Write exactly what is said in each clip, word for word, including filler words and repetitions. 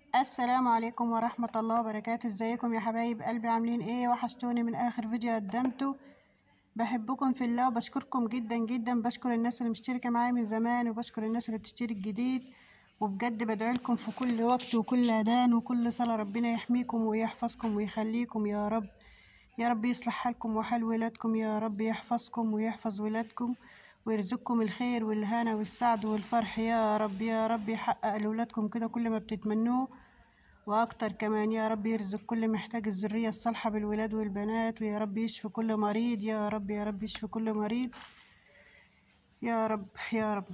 السلام عليكم ورحمة الله وبركاته. ازيكم يا حبايب قلبي؟ عاملين ايه؟ وحشتوني من اخر فيديو قدمته. بحبكم في الله وبشكركم جدا جدا. بشكر الناس اللي مشتركة معايا من زمان وبشكر الناس اللي بتشترك جديد، وبجد بدعي لكم في كل وقت وكل اذان وكل صلاة ربنا يحميكم ويحفظكم ويخليكم يا رب. يا رب يصلح حالكم وحال ولادكم، يا رب يحفظكم ويحفظ ولادكم ويرزقكم الخير والهنا والسعد والفرح يا رب. يا رب يحقق لولادكم كده كل ما بتتمنوه واكتر كمان. يا رب يرزق كل محتاج الذرية الصالحة بالولاد والبنات، ويا رب يشفي كل مريض. يا رب يا رب يشفي كل مريض يا رب. يا رب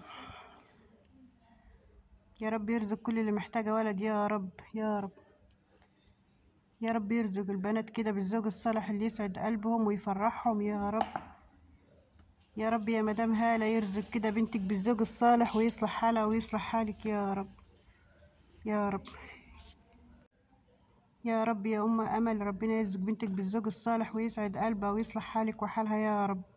يا رب يرزق كل اللي محتاجة ولد يا رب. يا رب يا رب يرزق البنات كده بالزوج الصالح اللي يسعد قلبهم ويفرحهم يا رب. يا رب يا مدام هالة يرزق كده بنتك بالزوج الصالح ويصلح حالها ويصلح حالك يا رب. يا رب يا رب يا أم أمل ربنا يرزق بنتك بالزوج الصالح ويسعد قلبها ويصلح حالك وحالها يا رب.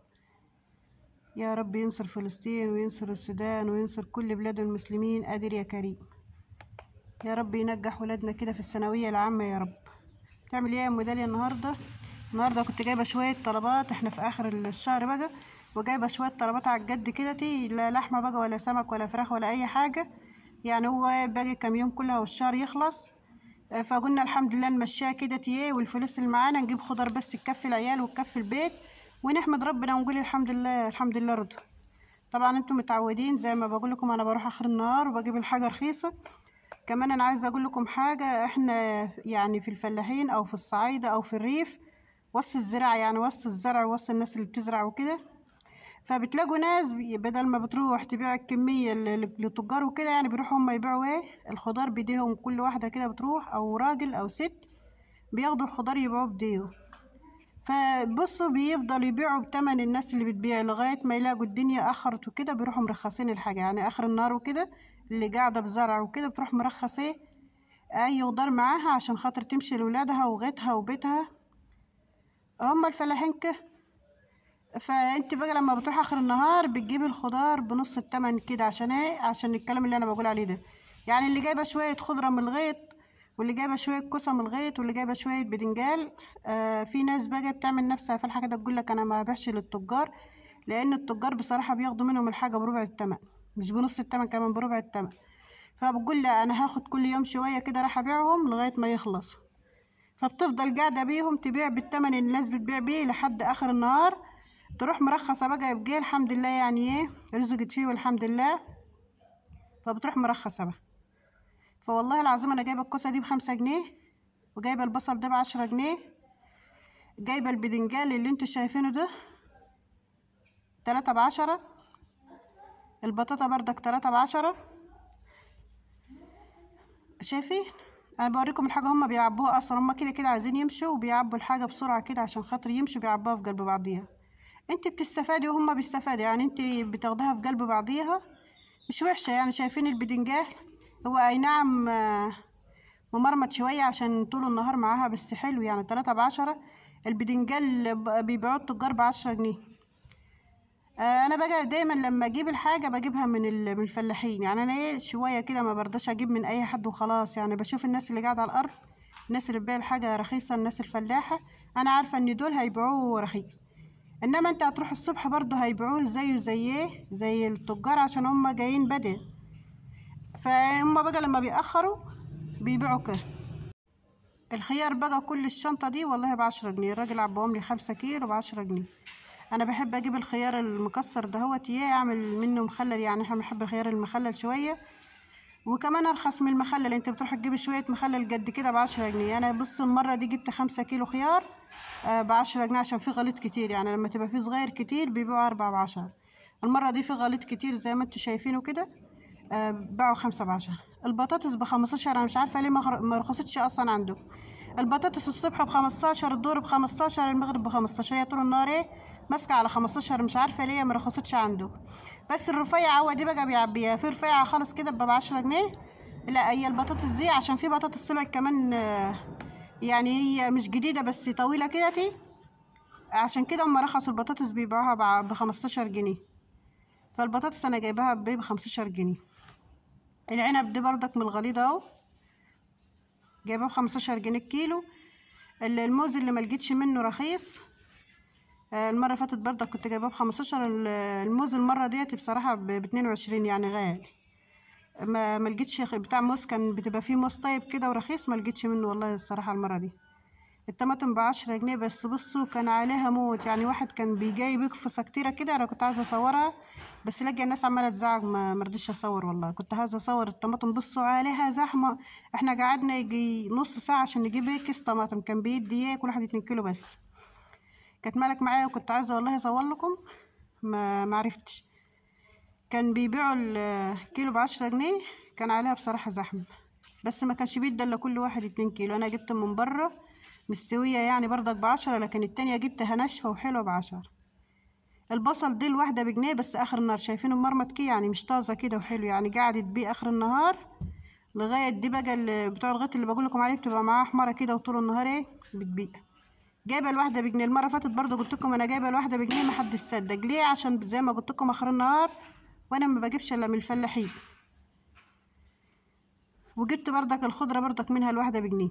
يا رب ينصر فلسطين وينصر السودان وينصر كل بلاد المسلمين، قادر يا كريم. يا رب ينجح ولادنا كده في الثانوية العامة يا رب. بتعمل ايه يا ام داليا النهارده؟ النهارده كنت جايبه شويه طلبات، احنا في اخر الشهر بقى، وجايبه شويه طلبات على الجد كده، تي لا لحمه بقى ولا سمك ولا فراخ ولا اي حاجه. يعني هو باقي كام يوم كلها والشهر يخلص. آه، فقلنا الحمد لله نمشيها كده تيه، والفلوس اللي معانا نجيب خضار بس تكفي العيال وتكفي البيت، ونحمد ربنا ونقول الحمد لله الحمد لله رضا. طبعا انتم متعودين زي ما بقول لكم انا بروح اخر النهار وبجيب الحاجه رخيصه. كمان انا عايزه اقول لكم حاجه، احنا يعني في الفلاحين او في الصعايده او في الريف وسط الزراعه، يعني وسط الزرع وسط الناس اللي بتزرع وكده، فبتلاقوا ناس بي- بدل ما بتروح تبيع الكميه ل- ل- للتجار وكده، يعني بيروحوا هم يبيعوا ايه الخضار بايديهم. كل واحده كده بتروح او راجل او ست بياخدوا الخضار يبيعوه بايديهم. فبصوا بيفضلوا يبيعوا بتمن الناس اللي بتبيع لغاية ما يلاقوا الدنيا أخرت وكده، بيروحوا مرخصين الحاجة يعني آخر النهار وكده. اللي قاعدة بزرع وكده بتروح مرخص ايه أي خضار معاها عشان خاطر تمشي لولادها وغيتها وبيتها. هما الفلاحين كده. فانت بقى لما بتروح آخر النهار بتجيب الخضار بنص التمن كده، عشان ايه؟ عشان الكلام اللي أنا بقول عليه ده. يعني اللي جايبة شوية خضرة من الغيط، واللي جايبه شويه كوسه من الغيط، واللي جايبه شويه بدنجال. آه في ناس بقى بتعمل نفسها فالحاجه ده تقول لك انا ما ببيعش للتجار، لان التجار بصراحه بياخدوا منهم الحاجه بربع الثمن، مش بنص الثمن، كمان بربع الثمن. فبقول لا انا هاخد كل يوم شويه كده راح ابيعهم لغايه ما يخلصوا. فبتفضل قاعده بيهم تبيع بالثمن اللي الناس بتبيع بيه لحد اخر النهار. تروح مرخصه بقى يبقى الحمد لله، يعني ايه رزقت فيه والحمد لله. فبتروح مرخصه بقى. فوالله العظيم انا جايبه الكوسه دي بخمسة جنيه، وجايبه البصل ده بعشرة جنيه، جايبه البدنجال اللي انتوا شايفينه ده تلاتة بعشرة، البطاطا بردك تلاتة بعشرة. شايفين؟ انا بوريكم الحاجه هما بيعبوها اصلا، هما كده كده عايزين يمشوا وبيعبوا الحاجه بسرعه كده عشان خاطر يمشوا، بيعبوها في قلب بعضيها. انت بتستفادي وهما بيستفادوا، يعني انت بتاخدها في قلب بعضيها، مش وحشه. يعني شايفين البدنجال؟ هو اي نعم آه، ممرمط شويه عشان طول النهار معاها، بس حلو يعني تلاتة بعشرة. البدنجال ب- بيبيعوه التجار بعشرة جنيه. آه، انا بقى دايما لما اجيب الحاجه بجيبها من ال- من الفلاحين. يعني انا ايه شويه كده ما برضاش اجيب من اي حد وخلاص، يعني بشوف الناس اللي قاعده على الارض، الناس اللي بتبيع الحاجه رخيصه، الناس الفلاحه، انا عارفه ان دول هيبيعوه رخيص. انما انت هتروح الصبح برضه هيبيعوه زيه زي ايه زي التجار عشان هم جايين بدري. فهم بقى لما بيأخروا بيبيعوا كده. الخيار بقى كل الشنطه دي والله بعشرة جنيه، الراجل عباهم لي خمسة كيلو بعشرة جنيه. انا بحب اجيب الخيار المكسر ده هو اياه اعمل منه مخلل، يعني احنا بنحب الخيار المخلل شويه، وكمان ارخص من المخلل. انت بتروح تجيب شويه مخلل قد كده بعشرة جنيه. انا بص المره دي جبت خمسة كيلو خيار آه بعشرة جنيه عشان في غليط كتير، يعني لما تبقى في صغير كتير بيبيعوا أربعة بعشرة. المره دي في غليط كتير زي ما انتوا شايفينه كده، آه باعوا خمسة بعشرة. البطاطس بخمستاشر، انا مش عارفه ليه ما خر- ما رخصتش اصلا عنده. البطاطس الصبح بخمستاشر، الظهر بخمستاشر، المغرب بخمستاشر، هي طول النهار ايه ماسكه على خمستاشر، مش عارفه ليه ما رخصتش عنده. بس الرفيعه هو دي بقى بيعبيها، في رفيعه خالص كده بعشرة جنيه. لا هي البطاطس دي عشان في بطاطس طلعت كمان آه، يعني هي مش جديده بس طويله كده تي، عشان كده هم رخصوا البطاطس بيبيعوها بخمستاشر جنيه. فالبطاطس انا جايباها بخمستاشر جنيه. العنب دي بردك من الغليظه اهو، جايباه بخمستاشر جنيه الكيلو. الموز اللي ملقتش منه رخيص، المرة اللي فاتت برضه كنت جايباه بخمستاشر. الموز المرة ديت بصراحة باتنين وعشرين، يعني غالي. ما ملقتش بتاع موز كان بتبقى فيه موز طيب كده ورخيص، ملقتش منه والله الصراحة المرة دي. الطماطم بعشرة جنيه بس. بصوا كان عليها موت، يعني واحد كان بيجاي بيقفص كتيرة كده. انا كنت عايزة اصورها بس لاقي الناس عمالة تزعق، ما مرضيش اصور والله. كنت عايزة اصور الطماطم، بصوا عليها زحمة. احنا قعدنا يجي نص ساعة عشان نجيب ايه كيس طماطم، كان بيدي ايه كل واحد اتنين كيلو بس. كانت مالك معايا وكنت عايزة والله اصور لكم، ما معرفتش. كان بيبيعوا الكيلو بعشرة جنيه. كان عليها بصراحة زحمة، بس ما كانش بيدي الا كل واحد اتنين كيلو. انا جبت من بره مستوية يعني برضك بعشرة، لكن التانية جبتها ناشفة وحلوة بعشرة. البصل دي الواحدة بجنيه بس آخر النهار. شايفينه مرمط كده يعني مش طازة كده وحلو، يعني قاعد تبيع آخر النهار لغاية دي بقى اللي بتوع الغيط اللي بقولكم عليه بتبقى معاه حمارة كده وطول النهار ايه بتبيع. جايبة الواحدة بجنيه. المرة اللي فاتت برضه قلت لكم أنا جايبة الواحدة بجنيه، محدش صدق ليه، عشان زي ما قلت لكم آخر النهار وأنا ما بجيبش إلا من الفلاحين. وجبت برضك الخضرة برضك منها الواحدة بجنيه.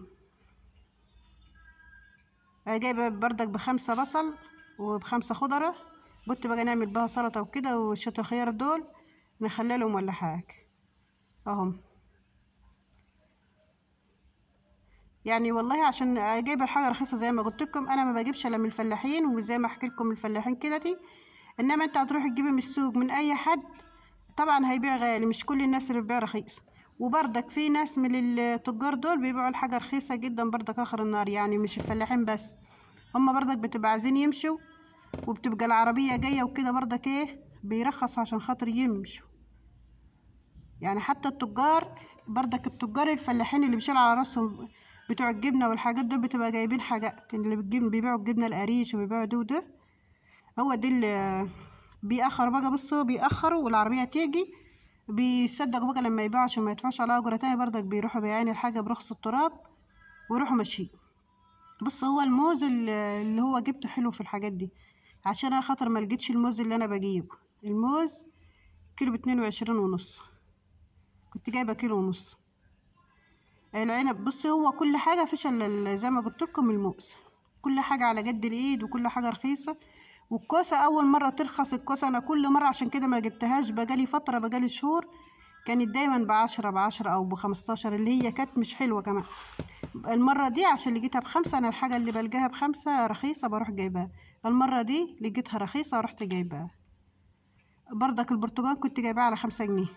جايبة برضك بخمسة بصل وبخمسة خضرة. قلت بقى نعمل بها سلطة وكده، وشوية الخيار دول نخللهم ولا حاجة اهم. يعني والله عشان جايبة الحاجة رخيصة زي ما قلت لكم، انا ما بجيبش الا من الفلاحين، وزي ما احكي لكم الفلاحين كده دي. انما انت هتروحي تجيبي من السوق من اي حد طبعا هيبيع غالي، مش كل الناس اللي بتبيع رخيص. وبرضك في ناس من التجار دول بيبيعوا الحاجة رخيصة جدا برضك اخر النهار، يعني مش الفلاحين بس، هما برضك بتبقى عايزين يمشوا، وبتبقى العربية جاية وكده برضك ايه بيرخص عشان خاطر يمشوا. يعني حتى التجار برضك، التجار الفلاحين اللي بيشيل على راسهم بتوع الجبنة والحاجات دول بتبقى جايبين حاجات اللي بتجيب بيبيعوا الجبنة القريش وبيبيعوا ده وده. هو دي اللي بيأخر بقى. بصوا بيأخروا والعربية تيجي بيصدقوا بقى لما يبيعوا عشان ما يدفعش على أجرة تاني، برضك بيروحوا بيعين الحاجة برخص التراب ويروحوا ماشيين. بص هو الموز اللي اللي هو جبته حلو في الحاجات دي، عشان انا خاطر ما لقيتش الموز اللي انا بجيبه. الموز كيلو باتنين وعشرين ونص، كنت جايبه كيلو ونص. العنب بصي هو كل حاجه فيش الا زي ما قلت لكم الموز، كل حاجه على قد الايد وكل حاجه رخيصه. والكوسه اول مره ترخص الكوسه، انا كل مره عشان كده ما جبتهاش، بقالي فتره بقالي شهور كانت دايما بعشرة بعشرة او بخمستاشر، اللي هي كانت مش حلوه كمان. المرة دي عشان لقيتها بخمسة، أنا الحاجة اللي بلقاها بخمسة رخيصة بروح جايباها. المرة دي لقيتها رخيصة رحت جايباها. برضك البرتقال كنت جايباها على خمسة جنيه.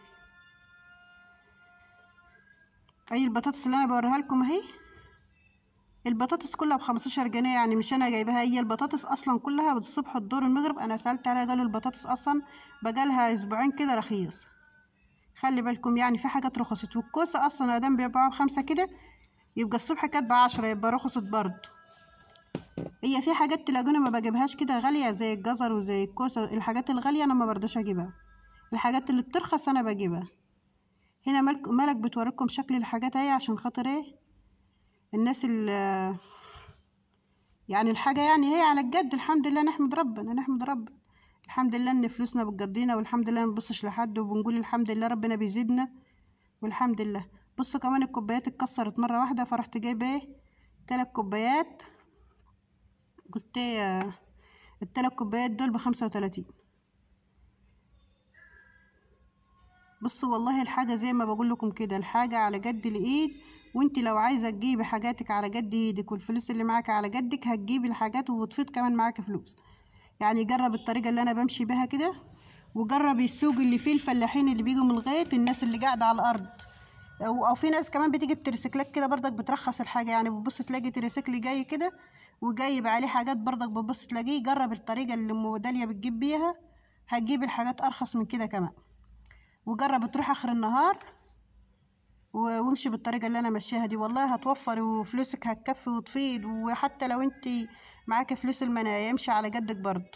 أي البطاطس اللي أنا بوريها لكم أهي، البطاطس كلها بخمستاشر جنيه، يعني مش أنا جايباها، هي البطاطس أصلا كلها الصبح الظهر المغرب أنا سألت عليها قالوا البطاطس أصلا بقالها أسبوعين كده رخيص. خلي بالكم يعني في حاجات رخصت. والكوسة أصلا أدام بيبيعوها بخمسة كده يبقى الصبح كانت بعشرة، يبقى رخصت برضه. هي في حاجات تلاقوني ما بجيبهاش كده غالية زي الجزر وزي الكوسة، الحاجات الغالية أنا ما برضاش أجيبها، الحاجات اللي بترخص أنا بجيبها. هنا ملك, ملك بتوريكم شكل الحاجات اهي عشان خاطر ايه الناس اللي يعني الحاجة يعني هي على الجد. الحمد لله نحمد ربنا نحمد ربنا الحمد لله ان فلوسنا بتقضينا، والحمد لله منبصش لحد وبنقول الحمد لله ربنا بيزيدنا والحمد لله. بصوا كمان الكوبايات اتكسرت مرة واحدة، فرحت جايبة ايه تلات كوبايات. قلت ايه التلات كوبايات دول بخمسة وتلاتين. بصوا والله الحاجة زي ما بقول لكم كده، الحاجة على قد الايد. وانت لو عايزة تجيبي حاجاتك على قد ايدك والفلوس اللي معاك على قدك هتجيبي الحاجات وتفيض كمان معاك فلوس. يعني جرب الطريقة اللي انا بمشي بها كده، وجرب السوق اللي فيه الفلاحين اللي بيجوا من الغيط، الناس اللي قاعدة على الارض، او, أو في ناس كمان بتيجي بتريسيكلات كده برضك بترخص الحاجة. يعني بتبص تلاقي تريسيكل جاي كده وجايب عليه حاجات برضك، بتبص تلاقيه. جرب الطريقة اللي ام داليا بتجيب بيها، هتجيب الحاجات ارخص من كده كمان. وجرب تروح اخر النهار وامشي بالطريقة اللي انا ماشيها دي، والله هتوفر وفلوسك هتكفي وتفيض. وحتى لو انت معاك فلوس المنايا يمشي على قدك برضه.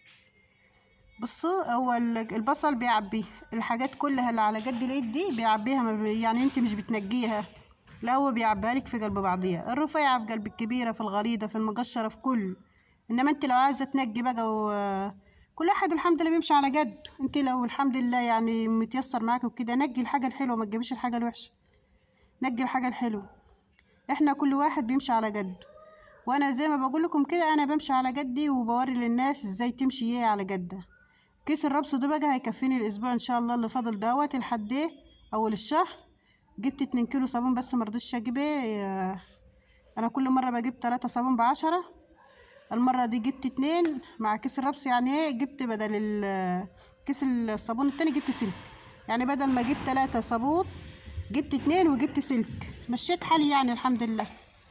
بصوا هو البصل بيعبيه الحاجات كلها اللي على قد الايد دي بيعبيها، ما بي يعني انت مش بتنجيها، لا هو بيعبيها لك في قلب بعضيها، الرفيعة في قلب الكبيرة في الغليظة في المقشرة في كل. انما انت لو عايزة تنجي بقى و... كل واحد الحمد لله بيمشي على قد. انت لو الحمد لله يعني متيسر معاك وكده نجي الحاجة الحلوة، ما تجيبيش الحاجة الوحشة، نجي الحاجة الحلوة. احنا كل واحد بيمشي على قده، وانا زي ما بقول لكم كده انا بمشي على قدي وبوري للناس ازاي تمشي هي على قدها. كيس الربص ده بقى هيكفيني الاسبوع ان شاء الله اللي فاضل دوت لحد ايه اول الشهر. جبت اتنين كيلو صابون بس مرضتش اجيب ايه، انا كل مره بجيب تلاتة صابون بعشرة، المره دي جبت اتنين مع كيس الربص، يعني ايه جبت بدل ال- كيس الصابون التاني جبت سلك، يعني بدل ما جبت تلاتة صابون جبت اتنين وجبت سلك، مشيت حالي يعني الحمد لله.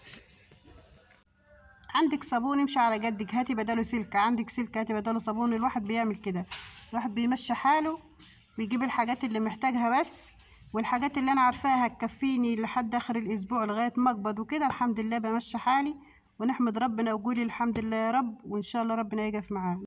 عندك صابون امشي على قدك هاتي بداله سلك، عندك سلك هاتي بداله صابون، الواحد بيعمل كده، الواحد بيمشي حاله، بيجيب الحاجات اللي محتاجها بس، والحاجات اللي انا عارفاها هتكفيني لحد اخر الاسبوع لغايه ما اقبض وكده الحمد لله بمشي حالي، ونحمد ربنا وقولي الحمد لله يا رب، وان شاء الله ربنا يقف معانا.